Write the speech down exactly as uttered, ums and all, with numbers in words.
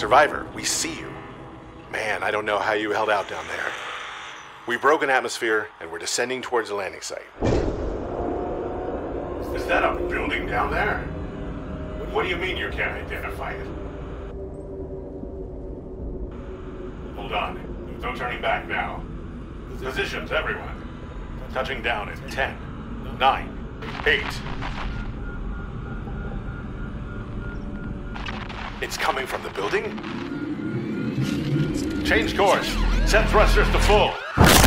Survivor, we see you. Man, I don't know how you held out down there. We broke an atmosphere, and we're descending towards the landing site. Is that a building down there? What do you mean you can't identify it? Hold on. No turning back now. Positions, everyone. Touching down in ten, nine, eight. It's coming from the building? Change course. Set thrusters to full.